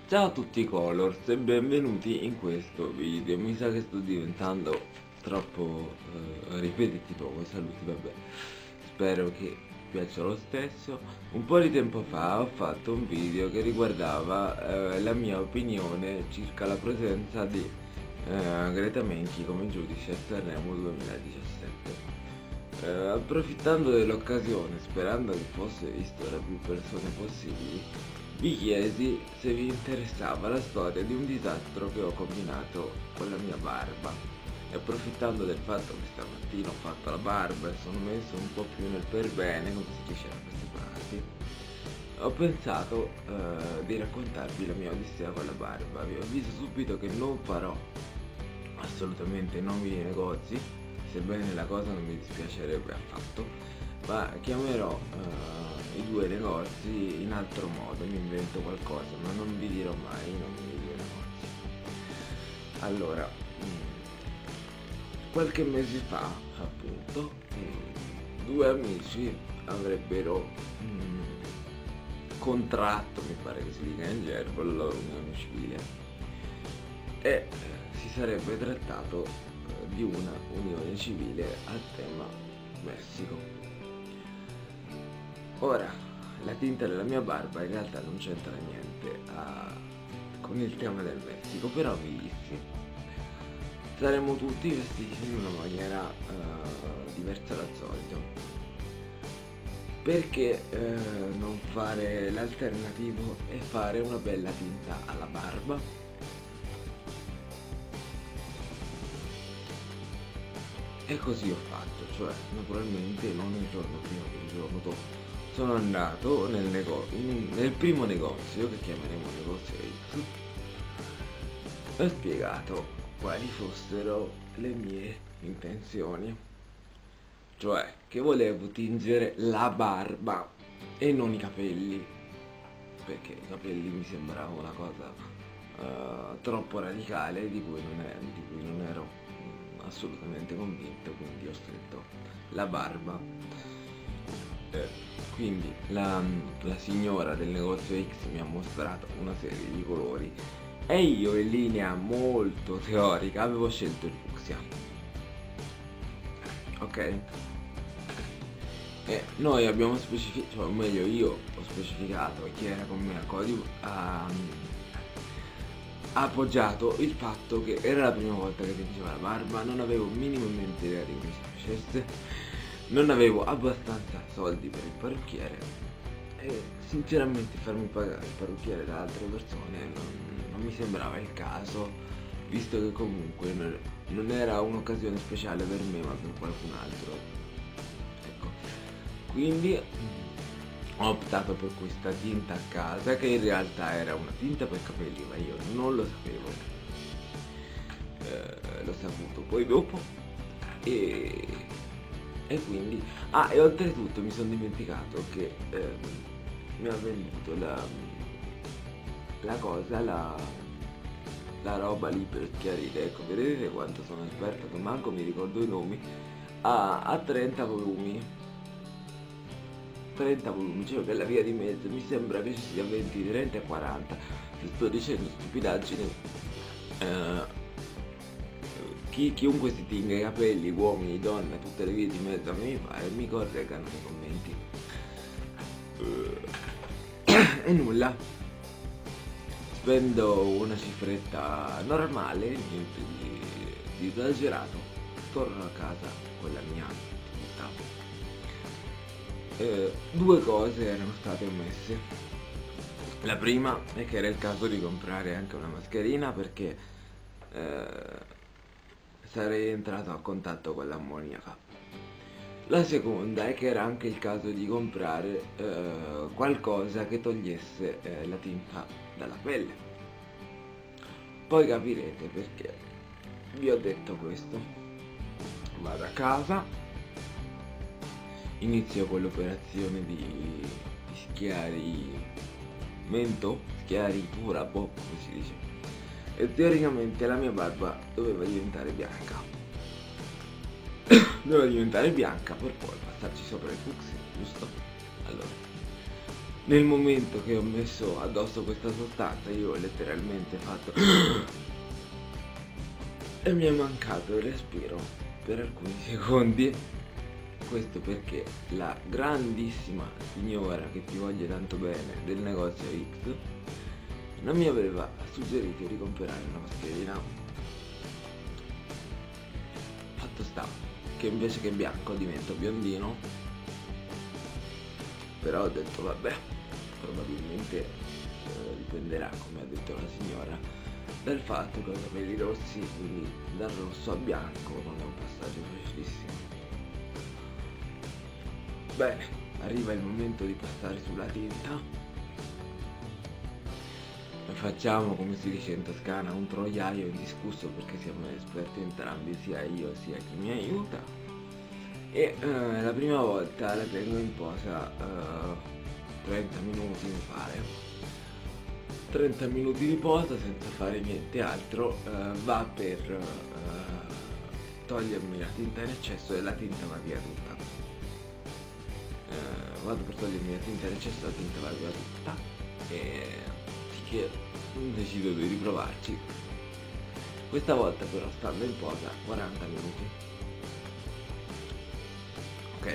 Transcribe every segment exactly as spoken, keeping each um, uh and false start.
Ciao a tutti Colors e benvenuti in questo video. Mi sa che sto diventando troppo eh, ripetitivo con i saluti, vabbè. Spero che piaccia lo stesso. Un po' di tempo fa ho fatto un video che riguardava eh, la mia opinione circa la presenza di eh, Greta Menchi come giudice a Sanremo duemiladiciassette. Eh, approfittando dell'occasione, sperando che fosse visto da più persone possibili, vi chiesi se vi interessava la storia di un disastro che ho combinato con la mia barba. E approfittando del fatto che stamattina ho fatto la barba e sono messo un po' più nel per bene, come si dice da queste parti, ho pensato eh, di raccontarvi la mia odissea con la barba. Vi avviso subito che non farò assolutamente nomi di negozi, sebbene la cosa non mi dispiacerebbe affatto, ma chiamerò uh, i due negozi in altro modo, mi invento qualcosa, ma non vi dirò mai i nomi dei due negozi. Allora, mh, qualche mese fa, appunto, mh, due amici avrebbero mh, contratto, mi pare che si dica in gergo, la loro unione civile e eh, si sarebbe trattato eh, di una unione civile al tema Messico. Ora, la tinta della mia barba in realtà non c'entra niente a... con il tema del Messico, però vi dissi, saremo tutti vestiti in una maniera uh, diversa dal solito. Perché uh, non fare l'alternativo e fare una bella tinta alla barba? E così ho fatto, cioè naturalmente non il giorno prima che il giorno dopo. Sono andato nel, nego- in, nel primo negozio, che chiameremo negozio X, e ho spiegato quali fossero le mie intenzioni. Cioè che volevo tingere la barba e non i capelli, perché i capelli mi sembrava una cosa uh, troppo radicale di cui non, è, di cui non ero mm, assolutamente convinto, quindi ho scelto la barba. Eh, quindi la, la signora del negozio X mi ha mostrato una serie di colori e io in linea molto teorica avevo scelto il fucsia. Ok? E noi abbiamo specificato, cioè, o meglio io ho specificato e chi era con me a Codiv ha, ha appoggiato il fatto che era la prima volta che tingeva la barba, non avevo minimamente idea di come si facesse, non avevo abbastanza soldi per il parrucchiere e sinceramente farmi pagare il parrucchiere da altre persone non, non mi sembrava il caso, visto che comunque non, non era un'occasione speciale per me ma per qualcun altro. Ecco, quindi ho optato per questa tinta a casa, che in realtà era una tinta per capelli, ma io non lo sapevo, eh, l'ho saputo poi dopo e... E quindi, ah, e oltretutto mi sono dimenticato che eh, mi ha venduto la, la cosa, la, la roba lì per schiarire. Ecco, vedete quanto sono esperto, che manco mi ricordo i nomi, a, a trenta volumi. trenta volumi, cioè per la via di mezzo, mi sembra che ci sia venti, trenta e quaranta. Se sto dicendo stupidaggini, eh, Chi, chiunque si tinga i capelli, uomini, donne, tutte le vie di mezzo a me fa e mi correggano nei commenti. Uh, e nulla. Spendo una cifretta normale, niente di, di esagerato. Torno a casa con la mia tinta. Uh, due cose erano state omesse. La prima è che era il caso di comprare anche una mascherina perché uh, sarei entrato a contatto con l'ammoniaca. La seconda è che era anche il caso di comprare eh, qualcosa che togliesse eh, la tinta dalla pelle. Poi capirete perché vi ho detto questo. Vado a casa, inizio con l'operazione di, di schiarimento, schiaritura, boh, come si dice. E teoricamente la mia barba doveva diventare bianca doveva diventare bianca per poi passarci sopra il fucsia, giusto? Allora Nel momento che ho messo addosso questa sostanza io ho letteralmente fatto e mi è mancato il respiro per alcuni secondi. Questo perché la grandissima signora, che ti voglio tanto bene, del negozio X non mi aveva suggerito di comprare una mascherina. Fatto sta che invece che bianco divento biondino, però ho detto vabbè, probabilmente eh, dipenderà, come ha detto la signora, dal fatto che ho i capelli rossi, quindi dal rosso a bianco non è un passaggio facilissimo. Bene, arriva il momento di passare sulla tinta e facciamo, come si dice in Toscana, un troiaio indiscusso, perché siamo esperti entrambi, sia io sia chi mi aiuta. E eh, la prima volta la tengo in posa eh, trenta minuti, mi pare, trenta minuti di posa senza fare niente altro. eh, va per eh, togliermi la tinta in eccesso e la tinta va via tutta. Eh, vado per togliermi la tinta in eccesso, la tinta va via tutta, e che decido di riprovarci. Questa volta però stando in posa quaranta minuti. Ok?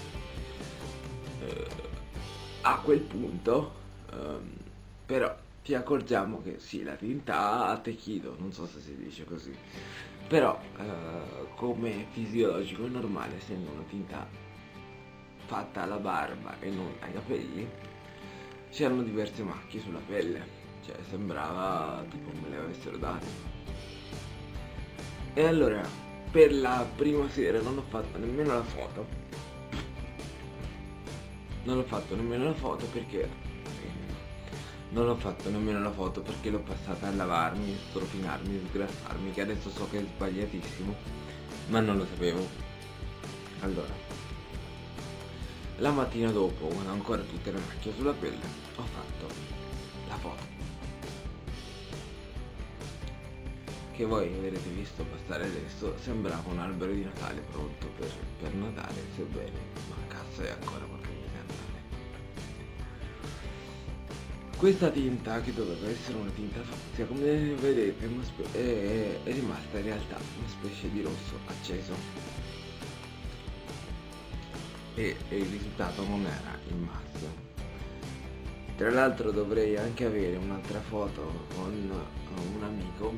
Eh, a quel punto ehm, però ti accorgiamo che sì, la tinta ha attecchito, non so se si dice così, però eh, come fisiologico e normale, essendo una tinta fatta alla barba e non ai capelli, c'erano diverse macchie sulla pelle, cioè sembrava tipo me le avessero date. E allora per la prima sera non ho fatto nemmeno la foto. Non ho fatto nemmeno la foto perché Non ho fatto nemmeno la foto perché l'ho passata a lavarmi, strofinarmi, sgrassarmi, che adesso so che è sbagliatissimo, ma non lo sapevo. Allora, la mattina dopo, quando ho ancora tutte le macchie sulla pelle, ho fatto la foto, che voi avrete visto passare adesso. Sembrava un albero di Natale pronto per, per Natale, sebbene mancasse ancora qualche mese a Natale. Questa tinta, che doveva essere una tinta fucsia, come vedete è, è, è rimasta in realtà una specie di rosso acceso, e, e il risultato non era il massimo. Tra l'altro dovrei anche avere un'altra foto con un amico,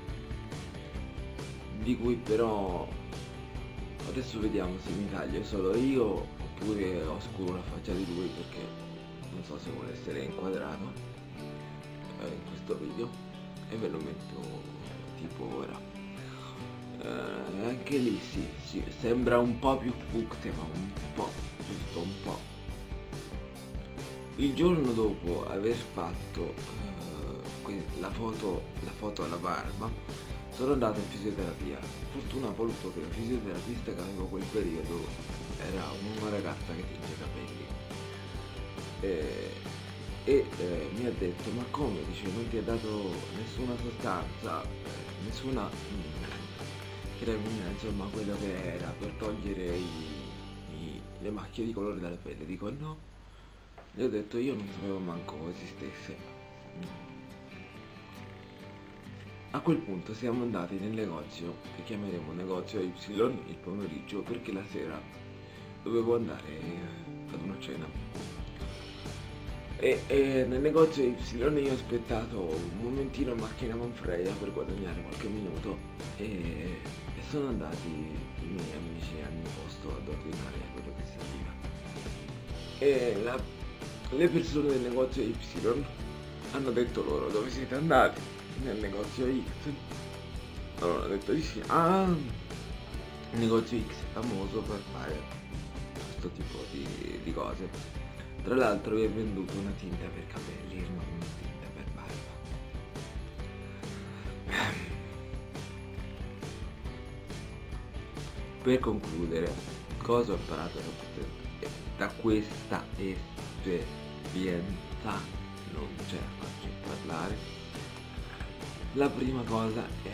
di cui però adesso vediamo se mi taglio solo io oppure oscuro la faccia di lui, perché non so se vuole essere inquadrato eh, in questo video, e ve lo metto tipo ora. Eh, anche lì sì, sì, sembra un po' più fucsia, ma un po', giusto un po'. Il giorno dopo aver fatto eh, la foto, la foto alla barba, sono andato in fisioterapia. Fortuna ha voluto che la fisioterapista che avevo quel periodo era una ragazza che tinge i capelli. E, e eh, mi ha detto: ma come, dice, non ti ha dato nessuna sostanza, eh, nessuna mh, cremina, insomma quello che era per togliere i, i, le macchie di colore dalla pelle? Dico no. Gli ho detto: io non sapevo manco esistesse. A quel punto siamo andati nel negozio, che chiameremo negozio Y, il pomeriggio, perché la sera dovevo andare ad una cena. E, e nel negozio Y io ho aspettato un momentino in macchina con Freya per guadagnare qualche minuto, e, e sono andati i miei amici al mio posto ad ordinare quello che serviva. E la, le persone del negozio Y hanno detto loro: dove siete andati? Nel negozio X. Allora ho detto di sì. Ah, il negozio X è famoso per fare questo tipo di, di cose. Tra l'altro vi ho venduto una tinta per capelli, non una tinta per barba. Per concludere, cosa ho imparato da, da questa esperienza? Non ce la faccio parlare. La prima cosa è: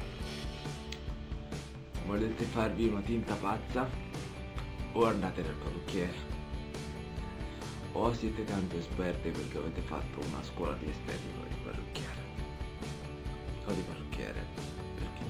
volete farvi una tinta pazza? O andate dal parrucchiere, o siete tanto esperti perché avete fatto una scuola di estetica o di parrucchiere o di parrucchiere, perché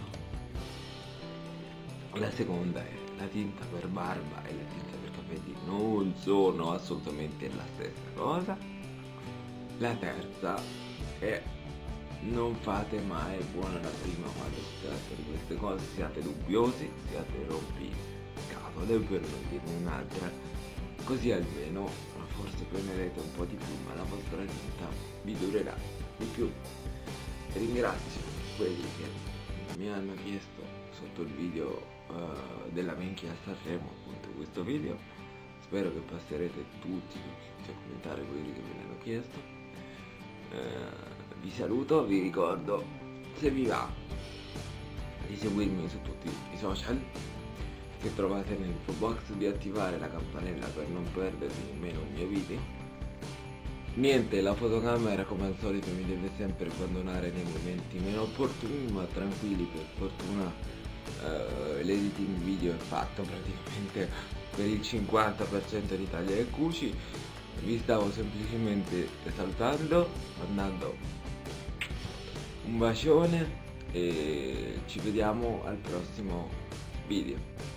no? La seconda è la tinta per barba e la tinta per capelli non sono assolutamente la stessa cosa. La terza è non fate mai buona la prima quando si tratta di queste cose, siate dubbiosi, siate rompiscatole per non dire un'altra, così almeno forse prenderete un po' di più ma la vostra tinta vi durerà di più. Ringrazio quelli che mi hanno chiesto sotto il video uh, della minchia a Sanremo, appunto questo video, spero che passerete tutti, tutti a commentare quelli che me ne hanno chiesto. Uh, vi saluto, vi ricordo, se vi va, di seguirmi su tutti i social che trovate nell'info box, di attivare la campanella per non perdervi nemmeno un mio video. Niente, la fotocamera come al solito mi deve sempre abbandonare nei momenti meno opportuni, ma tranquilli, per fortuna uh, l'editing video è fatto praticamente per il cinquanta per cento di taglia e cuci. Vi stavo semplicemente salutando, mandando un bacione e ci vediamo al prossimo video.